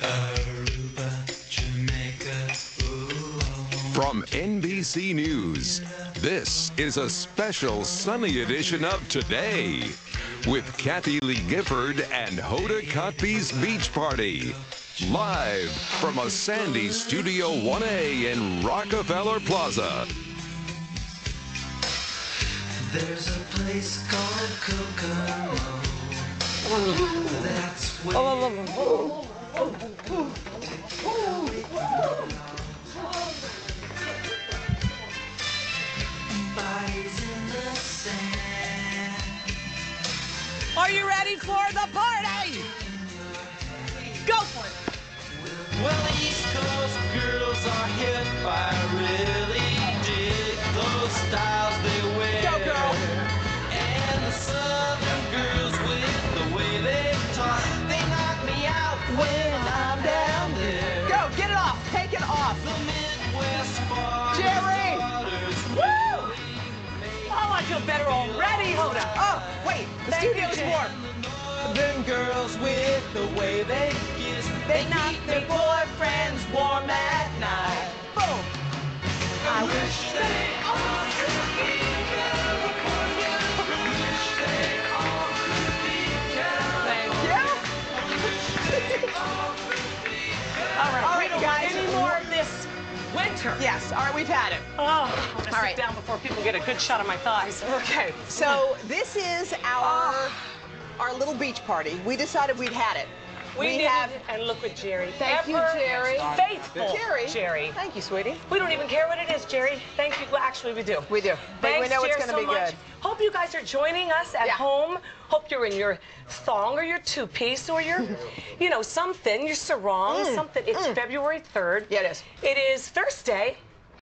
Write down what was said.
Aruba, Jamaica, ooh. From NBC News, this is a special sunny edition of Today with Kathie Lee Gifford and Hoda Kathie's Beach Party. Live from a sandy Studio 1A in Rockefeller Plaza. There's a place called Kokomo. That's where bodies in the sand. Are you ready for the party? Go for it. Well, the East Coast girls are hip. I really dig those styles they wear. Go, girl. And the Southern girls with the way they talk, they knock me out when I'm down there. Go, get it off. Take it off. The Midwest farmers, Jerry! daughters, Woo! Oh, I feel better already, Hoda. Oh, wait. The studio's warm. Them girls with the way they kiss, They knock their boyfriends warm at night. Boom. I wish they all could be California. Wish they all could be California. Thank you. All right, All we right, don't guys. want any more of this winter. Yes, all right, we've had it. Oh, I'm gonna sit right. down before people get a good shot of my thighs. Okay, so this is our little beach party. We decided we'd had it. We have, and look at Jerry. Thank you, Jerry. Faithful Jerry. Jerry. Thank you, sweetie. We don't even care what it is, Jerry. Thank you. Well, actually, we do. We do. But Thanks, we know it's Jerry, going to so be much. good. Hope you guys are joining us at home. Hope you're in your thong or your two-piece or your, you know, something, your sarong, something. It's February 3rd. Yeah, it is. It is Thursday.